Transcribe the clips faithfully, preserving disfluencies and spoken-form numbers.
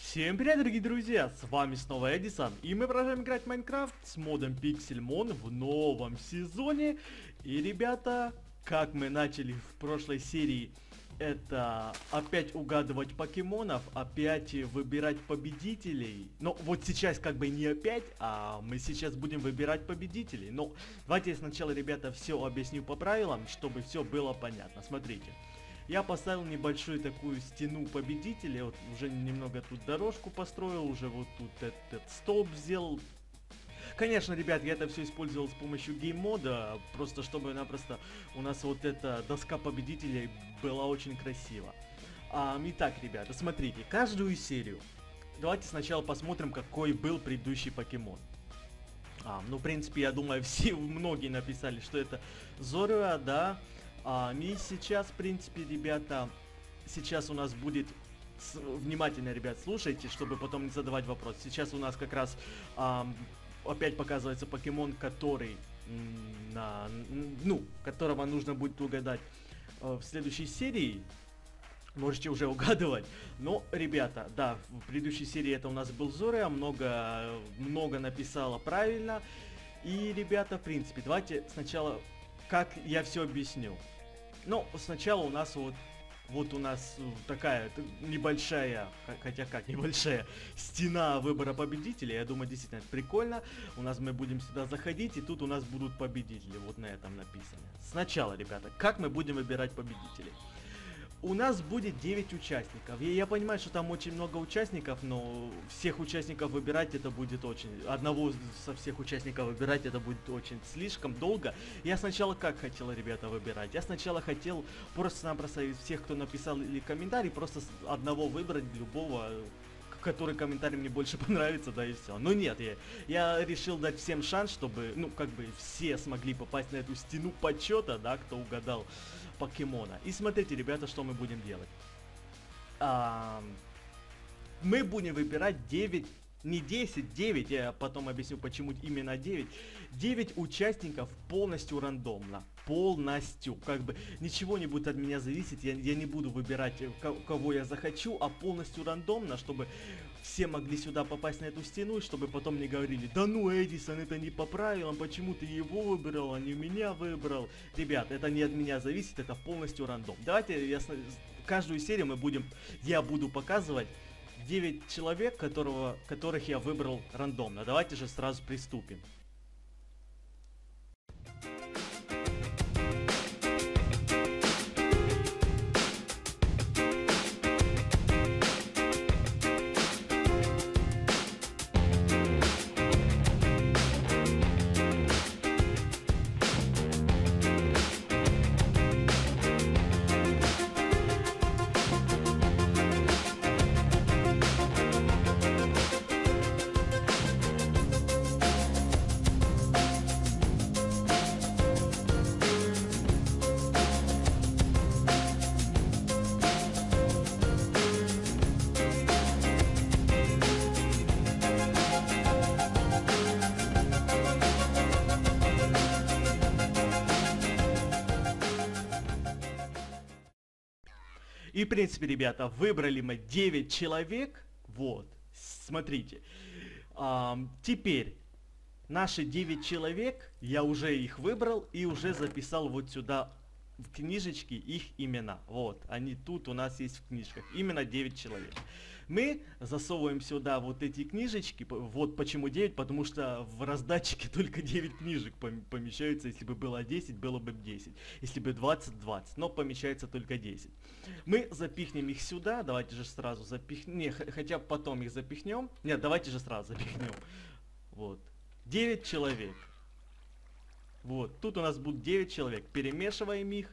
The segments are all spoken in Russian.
Всем привет, дорогие друзья, с вами снова Эдисон, и мы продолжаем играть в Майнкрафт с модом Pixelmon в новом сезоне. И, ребята, как мы начали в прошлой серии, это опять угадывать покемонов, опять выбирать победителей. Но вот сейчас как бы не опять, а мы сейчас будем выбирать победителей. Но давайте я сначала, ребята, все объясню по правилам, чтобы все было понятно. Смотрите. Я поставил небольшую такую стену победителей, вот уже немного тут дорожку построил, уже вот тут этот столб сделал. Конечно, ребят, я это все использовал с помощью гейм-мода, просто чтобы-напросто у нас вот эта доска победителей была очень красива. А, итак, ребята, смотрите, каждую серию, давайте сначала посмотрим, какой был предыдущий покемон. А, ну, в принципе, я думаю, все, многие написали, что это Зоря, да. А, и сейчас, в принципе, ребята, сейчас у нас будет, с, внимательно, ребят, слушайте, чтобы потом не задавать вопрос. Сейчас у нас как раз а, опять показывается покемон, который, на, ну, которого нужно будет угадать а, в следующей серии. Можете уже угадывать. Но, ребята, да, в предыдущей серии это у нас был Зоря, много, много написала правильно. И, ребята, в принципе, давайте сначала... Как я все объясню. Ну, сначала у нас вот, вот у нас такая небольшая, хотя как небольшая, стена выбора победителей. Я думаю, действительно, это прикольно. У нас мы будем сюда заходить, и тут у нас будут победители. Вот на этом написано. Сначала, ребята, как мы будем выбирать победителей? У нас будет девять участников. Я, я понимаю, что там очень много участников, но всех участников выбирать это будет очень... Одного со всех участников выбирать это будет очень слишком долго. Я сначала как хотел, ребята, выбирать? Я сначала хотел просто-напросто из всех, кто написал или комментарий, просто одного выбрать, любого, который комментарий мне больше понравится, да и все. Но нет, я, я решил дать всем шанс, чтобы, ну, как бы все смогли попасть на эту стену почета, да, кто угадал покемона. И смотрите, ребята, что мы будем делать. А, мы будем выбирать девять, не десять, девять, я потом объясню, почему именно девять. девять участников полностью рандомно. Полностью. Как бы ничего не будет от меня зависеть, я, я не буду выбирать, кого я захочу, а полностью рандомно, чтобы все могли сюда попасть на эту стену, и чтобы потом не говорили: да ну, Эдисон, это не по правилам, почему ты его выбрал, а не меня выбрал. Ребят, это не от меня зависит, это полностью рандом. Давайте я, каждую серию мы будем, я буду показывать девять человек, которого, которых я выбрал рандомно. Давайте же сразу приступим. И, в принципе, ребята, выбрали мы девять человек. Вот, смотрите. А, теперь, наши девять человек, я уже их выбрал и уже записал вот сюда в книжечке их имена. Вот, они тут у нас есть в книжках. Именно девять человек. Мы засовываем сюда вот эти книжечки. Вот почему девять, потому что в раздатчике только девять книжек помещаются. Если бы было десять, было бы десять. Если бы двадцать, двадцать. Но помещается только десять. Мы запихнем их сюда. Давайте же сразу запихнем. Не, хотя потом их запихнем. Нет, давайте же сразу запихнем. Вот. девять человек. Вот. Тут у нас будет девять человек. Перемешиваем их.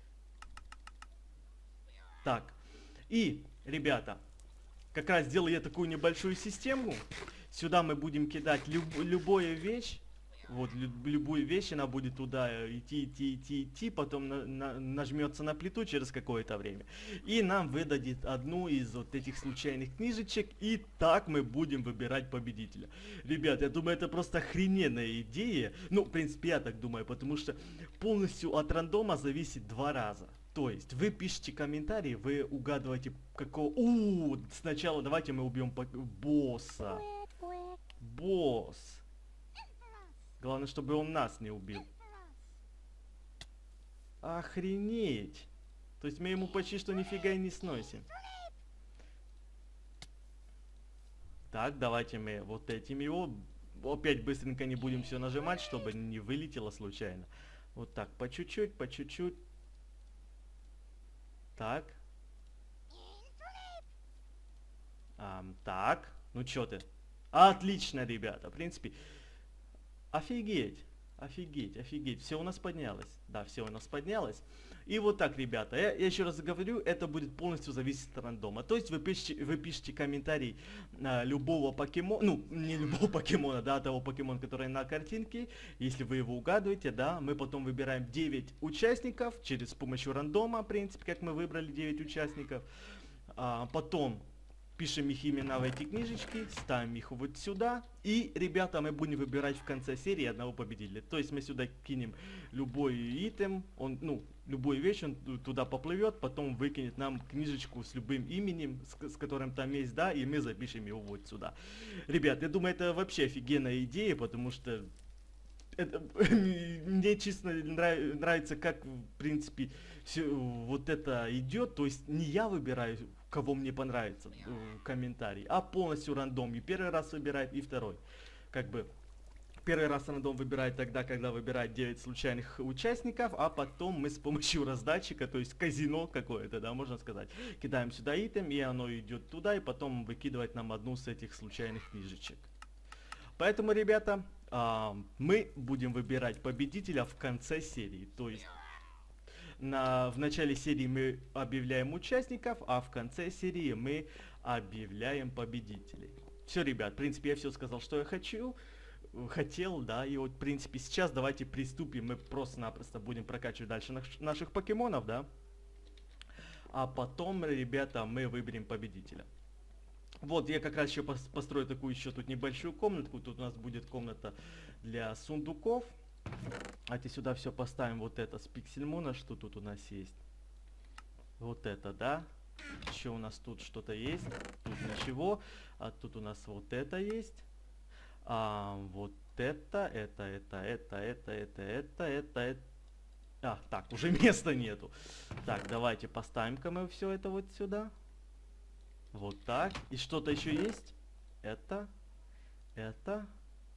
Так. И, ребята, как раз сделал я такую небольшую систему. Сюда мы будем кидать люб любую вещь. Вот, лю любую вещь, она будет туда идти, идти, идти, идти. Потом на на нажмется на плиту через какое-то время. И нам выдадит одну из вот этих случайных книжечек. И так мы будем выбирать победителя. Ребят, я думаю, это просто охрененная идея. Ну, в принципе, я так думаю, потому что полностью от рандома зависит два раза. То есть вы пишете комментарии, вы угадываете какого... У, сначала давайте мы убьем босса. Босс. Главное, чтобы он нас не убил. Охренеть. То есть мы ему почти что нифига и не сносим. Так, давайте мы вот этим его... Опять быстренько не будем все нажимать, чтобы не вылетело случайно. Вот так, по чуть-чуть, по чуть-чуть. Так. А, так. Ну чё ты? Отлично, ребята. В принципе, офигеть. Офигеть, офигеть. Все у нас поднялось. Да, все у нас поднялось. И вот так, ребята. Я, я еще раз говорю, это будет полностью зависеть от рандома. То есть вы пишете, вы пишете комментарий а, любого покемона. Ну, не любого покемона, да, того покемона, который на картинке. Если вы его угадываете, да, мы потом выбираем девять участников через с помощью рандома, в принципе, как мы выбрали девять участников. А, потом пишем их имена в эти книжечки, ставим их вот сюда. И, ребята, мы будем выбирать в конце серии одного победителя. То есть мы сюда кинем любой итем, он, ну, любую вещь, он туда поплывет, потом выкинет нам книжечку с любым именем, с, с которым там есть, да, и мы запишем его вот сюда. Ребят, я думаю, это вообще офигенная идея, потому что это, мне честно нрав, нравится, как, в принципе, все вот это идет. То есть не я выбираю, кого мне понравится в комментарии, а полностью рандом. И первый раз выбирает, и второй. Как бы первый раз рандом выбирает тогда, когда выбирает девять случайных участников, а потом мы с помощью раздатчика, то есть казино какое-то, да, можно сказать, кидаем сюда итем, и оно идет туда, и потом выкидывает нам одну с этих случайных книжечек. Поэтому, ребята, а, мы будем выбирать победителя в конце серии. То есть на, в начале серии мы объявляем участников, а в конце серии мы объявляем победителей. Все, ребят, в принципе, я все сказал, что я хочу, хотел, да, и вот, в принципе, сейчас давайте приступим. Мы просто-напросто будем прокачивать дальше наш, наших покемонов, да. А потом, ребята, мы выберем победителя. Вот, я как раз еще построю такую еще тут небольшую комнатку. Тут у нас будет комната для сундуков. Давайте сюда все поставим. Вот это с Пиксельмона, что тут у нас есть. Вот это, да. Еще у нас тут что-то есть. Тут ничего. А тут у нас вот это есть. А, вот это, это, это, это, это, это, это, это, это. А, так, уже места нету. Так, давайте поставим-ка мы все это вот сюда. Вот так. И что-то еще есть? Это. Это.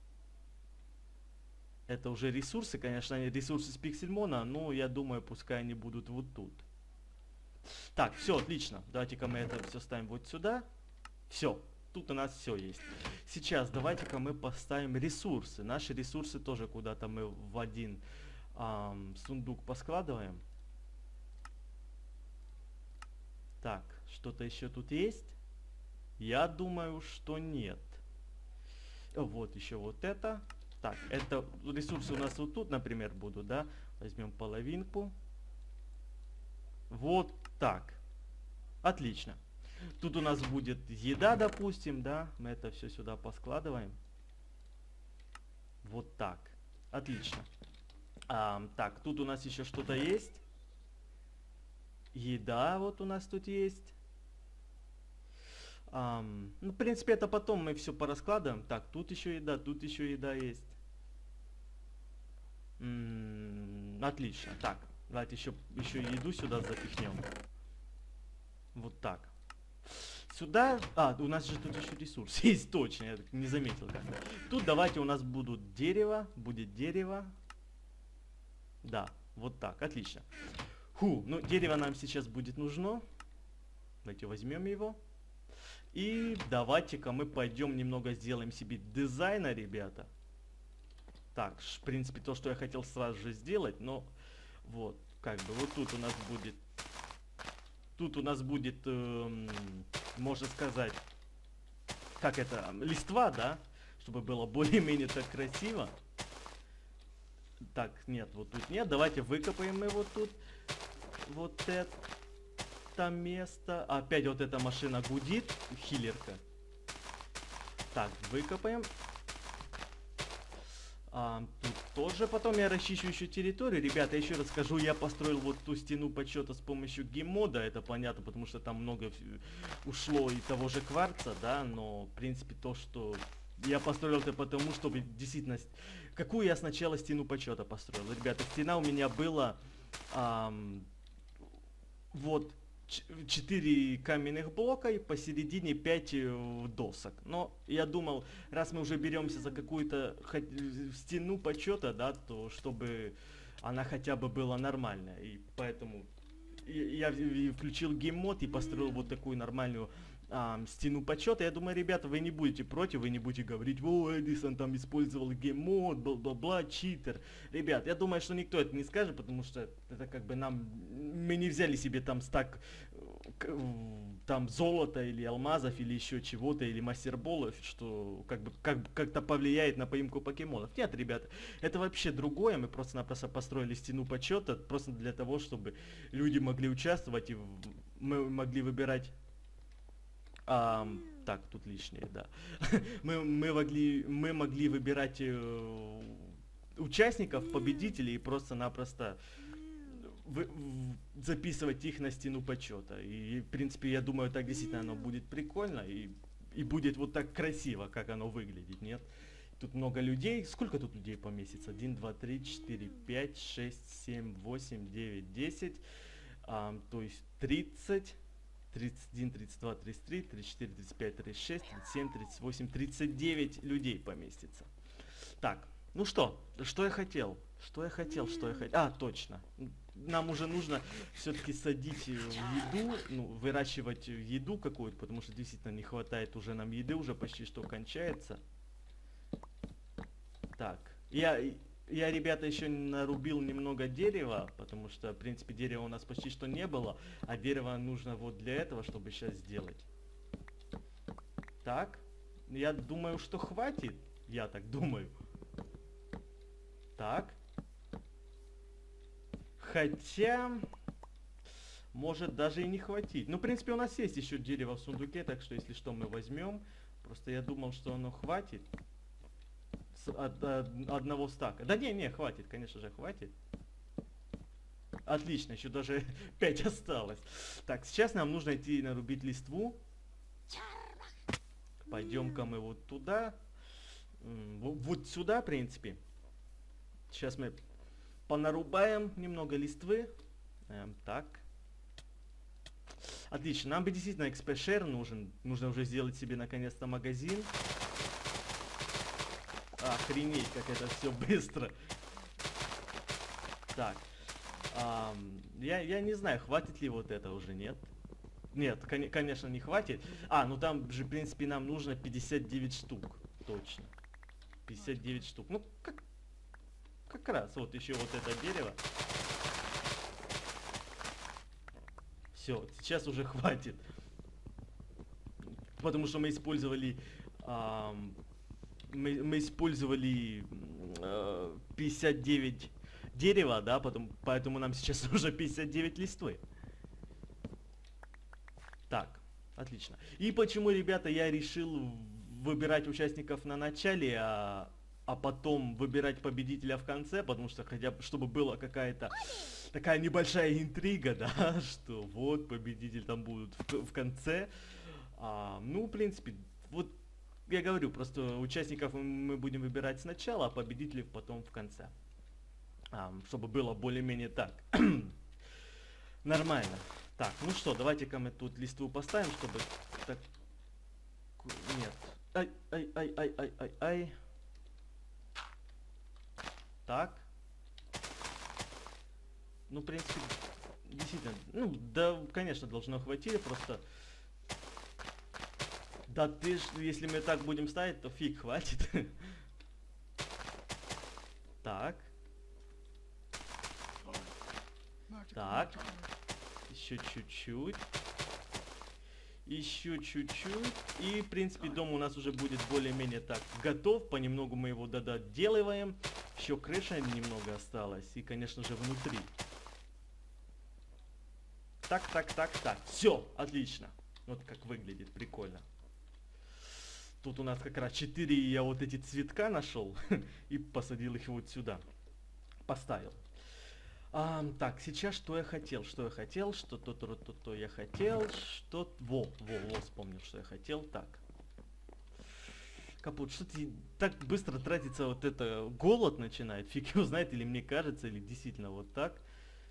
Это уже ресурсы, конечно, они ресурсы с Пиксельмона, но я думаю, пускай они будут вот тут. Так, все, отлично. Давайте-ка мы это все ставим вот сюда. Все, тут у нас все есть. Сейчас давайте-ка мы поставим ресурсы. Наши ресурсы тоже куда-то мы в один эм, сундук поскладываем. Так, что-то еще тут есть? Я думаю, что нет. Вот еще вот это. Так, это ресурсы у нас вот тут, например, будут, да? Возьмем половинку. Вот так. Отлично. Тут у нас будет еда, допустим, да? Мы это все сюда поскладываем. Вот так. Отлично. А, так, тут у нас еще что-то есть. Еда вот у нас тут есть. Um, ну, в принципе, это потом мы все пораскладываем. Так, тут еще еда, тут еще еда есть. М-м, отлично. Так, давайте еще, еще еду сюда запихнем. Вот так. Сюда... А, у нас же тут еще ресурс есть, точно, я не заметил как-то. Тут давайте у нас будут дерево, будет дерево. Да, вот так, отлично. Ху, ну дерево нам сейчас будет нужно. Давайте возьмем его. И давайте-ка мы пойдем немного сделаем себе дизайна, ребята. Так, в принципе, то, что я хотел сразу же сделать, но вот, как бы, вот тут у нас будет, тут у нас будет, эм, можно сказать, как это, листва, да, чтобы было более-менее так красиво. Так, нет, вот тут нет, давайте выкопаем мы вот тут, вот это. Там место. Опять вот эта машина гудит. Хиллерка. Так, выкопаем. А, тут тоже потом я расчищу еще территорию. Ребята, еще раз скажу, я построил вот ту стену почета с помощью геймода. Это понятно, потому что там много ушло и того же кварца, да, но в принципе то, что я построил это потому, чтобы действительно... Какую я сначала стену почета построил? Ребята, стена у меня была... Ам, вот... четыре каменных блока и посередине пять досок. Но я думал, раз мы уже беремся за какую-то стену почета, да, то чтобы она хотя бы была нормальная. И поэтому я включил гейммод и построил вот такую нормальную а, стену почета. Я думаю, ребята, вы не будете против, вы не будете говорить: о, Эдисон там использовал гейммод, бла-бла-бла, читер. Ребят, я думаю, что никто это не скажет, потому что это как бы нам... Мы не взяли себе там стак там золота или алмазов или еще чего-то, или мастерболов, что как бы как, как-то повлияет на поимку покемонов. Нет, ребята, это вообще другое. Мы просто-напросто построили стену почета просто для того, чтобы люди могли участвовать и в... мы могли выбирать... А, так, тут лишнее, да. мы, мы, могли, мы могли выбирать э, участников, победителей и просто-напросто Вы, в, записывать их на стену почета. И, в принципе, я думаю, так действительно оно будет прикольно и, и будет вот так красиво, как оно выглядит, нет? Тут много людей. Сколько тут людей поместится? один, два, три, четыре, пять, шесть, семь, восемь, девять, десять. А, то есть тридцать, тридцать один, тридцать два, тридцать три, тридцать четыре, тридцать пять, тридцать шесть, тридцать семь, тридцать восемь, тридцать девять людей поместится. Так, ну что? Что я хотел? Что я хотел, что я хотел? А, точно. Нам уже нужно все-таки садить еду, ну, выращивать еду какую-то, потому что действительно не хватает уже нам еды, уже почти что кончается. Так, я, я, ребята, еще нарубил немного дерева, потому что, в принципе, дерева у нас почти что не было, а дерево нужно вот для этого, чтобы сейчас сделать. Так, я думаю, что хватит, я так думаю. Так. Хотя, может даже и не хватить. Ну, в принципе, у нас есть еще дерево в сундуке, так что, если что, мы возьмем. Просто я думал, что оно хватит. С, от, от, одного стака. Да не, не, хватит, конечно же, хватит. Отлично, еще даже пять осталось. Так, сейчас нам нужно идти нарубить листву. Пойдем-ка мы вот туда. Вот сюда, в принципе. Сейчас мы... понарубаем немного листвы. Эм, так. Отлично. Нам бы действительно экс пи-шер нужен. Нужно уже сделать себе наконец-то магазин. Охренеть, как это все быстро. Так. Эм, я, я не знаю, хватит ли вот это уже, нет? Нет, кон конечно не хватит. А, ну там же, в принципе, нам нужно пятьдесят девять штук. Точно. пятьдесят девять штук. Ну, как... Как раз, вот еще вот это дерево. Все, сейчас уже хватит. Потому что мы использовали... Эм, мы, мы использовали э, пятьдесят девять дерева, да, потом, поэтому нам сейчас уже пятьдесят девять листвы. Так, отлично. И почему, ребята, я решил выбирать участников на начале, а... а потом выбирать победителя в конце, потому что хотя бы, чтобы была какая-то такая небольшая интрига, да, что вот победитель там будут в, в конце. А, ну, в принципе, вот я говорю, просто участников мы будем выбирать сначала, а победителей потом в конце. А, чтобы было более-менее так. Нормально. Так, ну что, давайте-ка мы тут листву поставим, чтобы... Так... Нет. Ай, ай, ай, ай, ай, ай, ай. Так. Ну, в принципе, действительно, ну, да, конечно, должно хватить, просто... Да ты ж, если мы так будем ставить, то фиг хватит. Так. Так. Еще чуть-чуть. Еще чуть-чуть. И, в принципе, дом у нас уже будет более-менее так готов. Понемногу мы его доделываем. Еще крыша немного осталась. И, конечно же, внутри. Так, так, так, так. Все, отлично. Вот как выглядит, прикольно. Тут у нас как раз четыре я вот эти цветка нашел и посадил их вот сюда. Поставил. А, так, сейчас что я хотел, что я хотел, что то, то, то, то я хотел, что... Во, во, во, вспомнил, что я хотел. Так. Капут, что ты так быстро тратится вот это, голод начинает, фиг его знает, или мне кажется, или действительно вот так.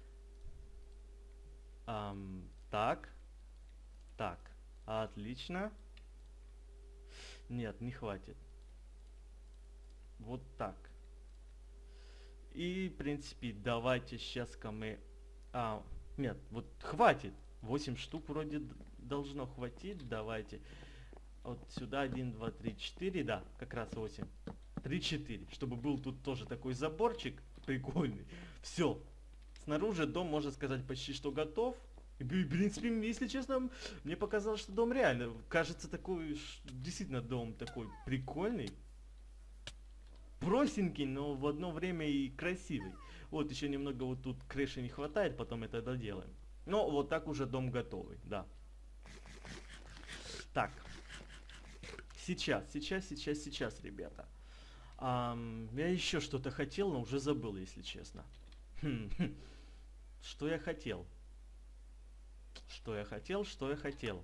Ам, так. Так, отлично. Нет, не хватит. Вот так. И, в принципе, давайте сейчас-ка мы... А, нет, вот хватит. восемь штук вроде должно хватить. Давайте. Вот сюда один, два, три, четыре. Да, как раз восемь. три, четыре. Чтобы был тут тоже такой заборчик прикольный. Все. Снаружи дом, можно сказать, почти что готов. И, в принципе, если честно, мне показалось, что дом реально кажется такой, действительно дом такой прикольный. Простенький, но в одно время и красивый. Вот еще немного вот тут крыши не хватает, потом это доделаем. Но вот так уже дом готовый, да. Так. Сейчас, сейчас, сейчас, сейчас, ребята. Ам, я еще что-то хотел, но уже забыл, если честно. Что я хотел? Что я хотел, что я хотел?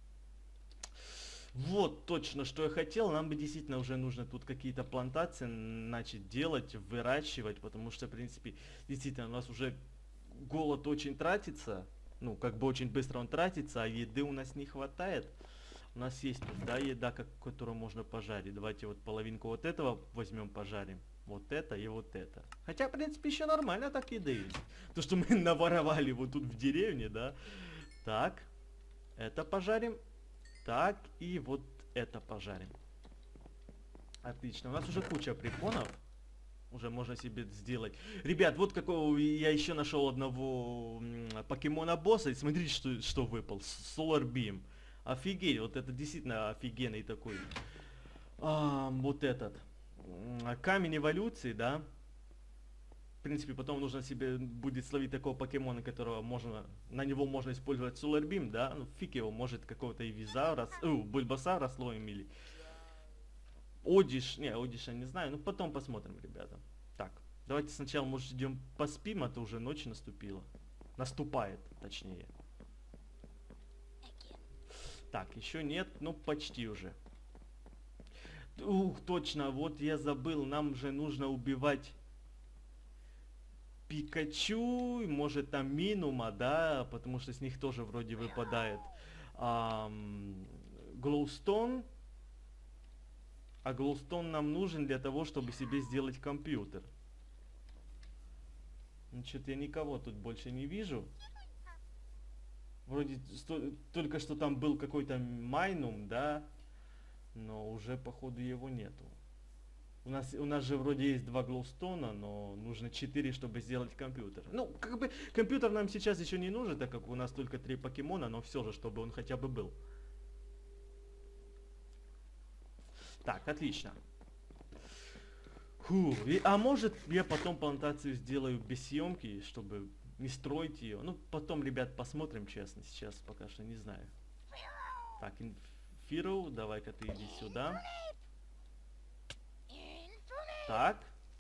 Вот точно, что я хотел. Нам бы действительно уже нужно тут какие-то плантации начать делать, выращивать, потому что, в принципе, действительно у нас уже голод очень тратится. Ну, как бы очень быстро он тратится, а еды у нас не хватает. У нас есть тут, да, еда, как, которую можно пожарить. Давайте вот половинку вот этого возьмем, пожарим. Вот это и вот это. Хотя, в принципе, еще нормально так еды есть. То, что мы наворовали вот тут в деревне, да. Так, это пожарим. Так, и вот это пожарим. Отлично. У нас уже куча препонов. Уже можно себе сделать. Ребят, вот какого я еще нашел одного покемона-босса. И смотрите, что, что выпал. Solar Beam. Офигеть, вот это действительно офигенный такой. А, вот этот. Камень эволюции, да. В принципе, потом нужно себе будет словить такого покемона, которого можно, на него можно использовать Solar Beam, да, ну фиг его, может какого-то Эвизаура, о, Бульбасаура словим или Одиш, не, Одиша не знаю, ну потом посмотрим, ребята. Так, давайте сначала, может, идем поспим, а то уже ночь наступила. Наступает, точнее. Так, еще нет, ну почти уже. Ух, точно, вот я забыл, нам же нужно убивать Пикачу, может там Минума, да, потому что с них тоже вроде выпадает Глоустон. А Глоустон нам нужен для того, чтобы себе сделать компьютер. Ну, что-то я никого тут больше не вижу. Вроде сто, только что там был какой-то Майнум, да, но уже походу его нету. У нас, у нас же вроде есть два глоустона, но нужно четыре, чтобы сделать компьютер. Ну, как бы, компьютер нам сейчас еще не нужен, так как у нас только три покемона, но все же, чтобы он хотя бы был. Так, отлично. Фу, и, а может, я потом плантацию сделаю без съемки, чтобы не строить ее. Ну, потом, ребят, посмотрим, честно, сейчас пока что не знаю. Так, Инфиру, давай-ка ты иди сюда. Так.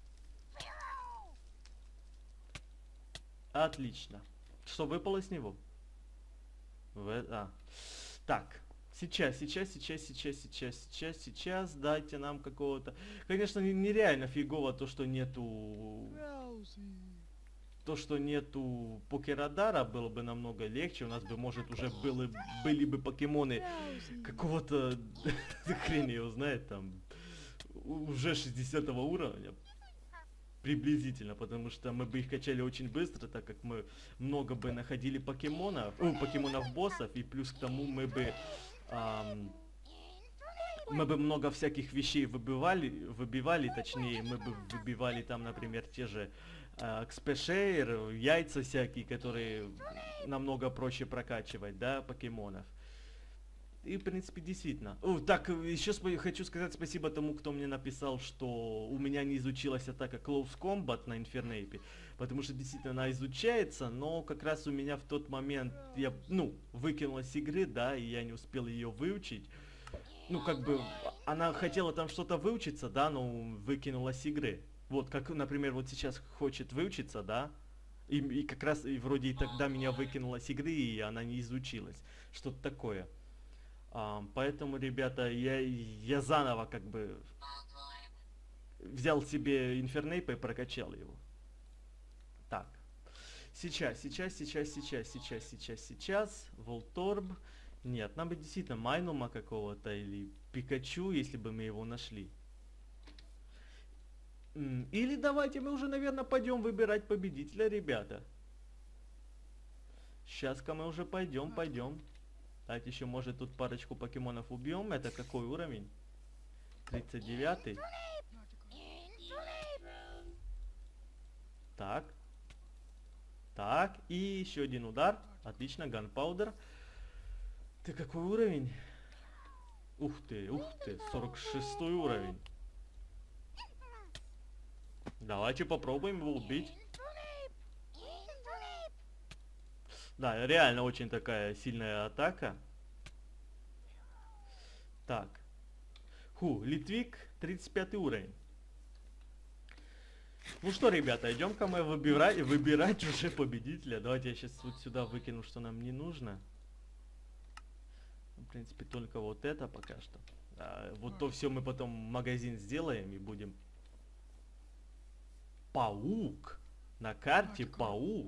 Отлично. Что выпало с него? В, а. Так. Сейчас, сейчас, сейчас, сейчас, сейчас, сейчас, сейчас. Дайте нам какого-то... Конечно, нереально фигово то, что нету... То, что нету покерадара, было бы намного легче. У нас бы, может, уже было, были бы покемоны какого-то... Хрен его знает, там... Уже шестидесятого уровня. Приблизительно, потому что мы бы их качали очень быстро, так как мы много бы находили покемонов, о, покемонов боссов, и плюс к тому мы бы... Эм, мы бы много всяких вещей выбивали, выбивали, точнее, мы бы выбивали там, например, те же экспешейр, яйца всякие, которые намного проще прокачивать, да, покемонов. И, в принципе, действительно. О, так, еще хочу сказать спасибо тому, кто мне написал, что у меня не изучилась атака Close Combat на Инфернейпе. Потому что, действительно, она изучается, но как раз у меня в тот момент, я, ну, выкинула с игры, да, и я не успел ее выучить. Ну, как бы, она хотела там что-то выучиться, да, но выкинула с игры. Вот, как, например, вот сейчас хочет выучиться, да, и, и как раз и вроде и тогда меня выкинула с игры, и она не изучилась. Что-то такое. А, поэтому, ребята, я, я заново как бы взял себе Инфернейпа и прокачал его. Так. Сейчас, сейчас, сейчас, сейчас, сейчас, сейчас, сейчас. Волторб. Нет, нам бы действительно Майнума какого-то или Пикачу, если бы мы его нашли. Или давайте мы уже, наверное, пойдем выбирать победителя, ребята. Сейчас-ка мы уже пойдем, пойдем. Давайте еще, может, тут парочку покемонов убьем. Это какой уровень? тридцать девятый. Так. Так, и еще один удар. Отлично, ганпаудер. Ты какой уровень? Ух ты, ух ты, сорок шестой уровень. Давайте попробуем его убить. Да, реально очень такая сильная атака. Так. Ху, Литвик, тридцать пятый уровень. Ну что, ребята, идем-ка мы выбирать, выбирать уже победителя. Давайте я сейчас вот сюда выкину, что нам не нужно. В принципе, только вот это пока что. А, вот то все мы потом магазин сделаем и будем... Паук! На карте паук!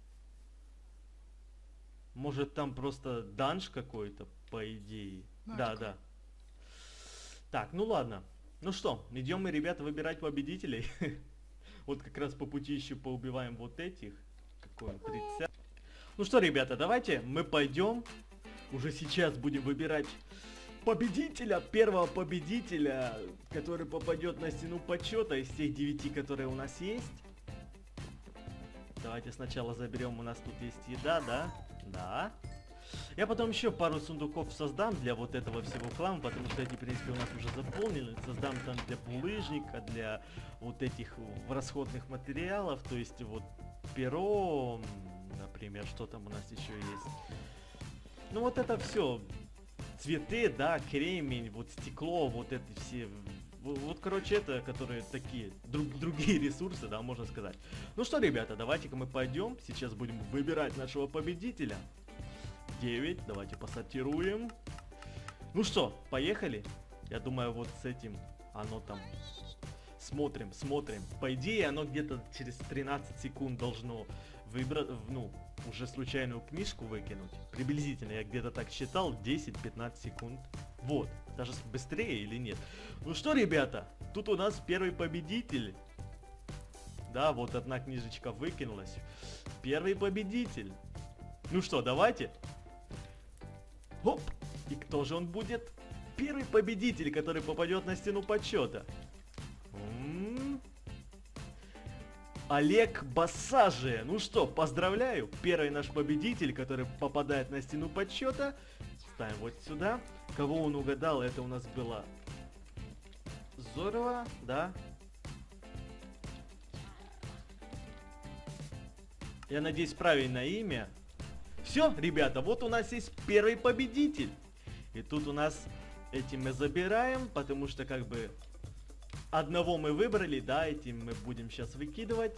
Может там просто данж какой-то, по идее. Да, да. Так, ну ладно. Ну что, идем мы, ребята, выбирать победителей. Вот как раз по пути еще поубиваем вот этих. Какой он, тридцать. Ну что, ребята, давайте мы пойдем. Уже сейчас будем выбирать победителя, первого победителя, который попадет на стену почета из тех девяти, которые у нас есть. Давайте сначала заберем, у нас тут есть еда, да? Да. Я потом еще пару сундуков создам для вот этого всего хлама, потому что эти, в принципе, у нас уже заполнены. Создам там для булыжника, для вот этих расходных материалов, то есть вот перо, например, что там у нас еще есть. Ну вот это все. Цветы, да, кремень, вот стекло, вот это все. Вот, вот короче, это, которые такие, друг, другие ресурсы, да, можно сказать. Ну что, ребята, давайте-ка мы пойдем. Сейчас будем выбирать нашего победителя. девять, давайте посортируем. Ну что, поехали? Я думаю, вот с этим оно там... Смотрим, смотрим. По идее, оно где-то через тринадцать секунд должно выбрать, ну, уже случайную книжку выкинуть. Приблизительно, я где-то так считал, десять-пятнадцать секунд. Вот, даже быстрее или нет. Ну что, ребята, тут у нас первый победитель. Да, вот одна книжечка выкинулась. Первый победитель. Ну что, давайте. Оп! И кто же он будет? Первый победитель, который попадет на стену почета. М-м-м. Олег Басаже. Ну что, поздравляю. Первый наш победитель, который попадает на стену подсчета. Ставим вот сюда. Кого он угадал, это у нас было Зорова, да? Я надеюсь, правильное имя. Все, ребята, вот у нас есть первый победитель. И тут у нас эти мы забираем, потому что как бы... Одного мы выбрали, да, этим мы будем сейчас выкидывать.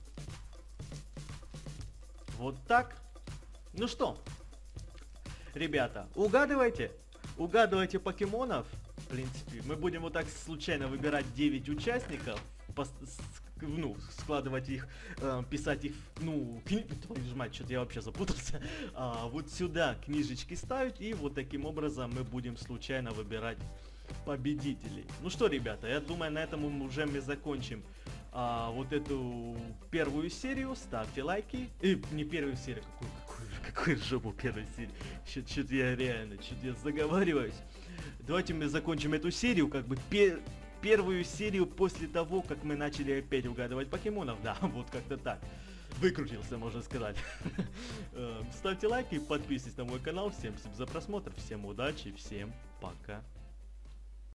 Вот так. Ну что, ребята, угадывайте. Угадывайте покемонов. В принципе, мы будем вот так случайно выбирать девять участников. Ну, складывать их, э, писать их, ну, кни... твою мать, что-то я вообще запутался. А, вот сюда книжечки ставить, и вот таким образом мы будем случайно выбирать победителей. Ну что, ребята, я думаю, на этом уже мы закончим а, вот эту первую серию. Ставьте лайки. И не первую серию, какую, какую, какую жопу первую серию. Что-то я реально, что-то я заговариваюсь. Давайте мы закончим эту серию, как бы пер... первую серию после того, как мы начали опять угадывать покемонов. Да, вот как-то так. Выкрутился, можно сказать. Ставьте лайки, подписывайтесь на мой канал. Всем спасибо за просмотр, всем удачи, всем пока.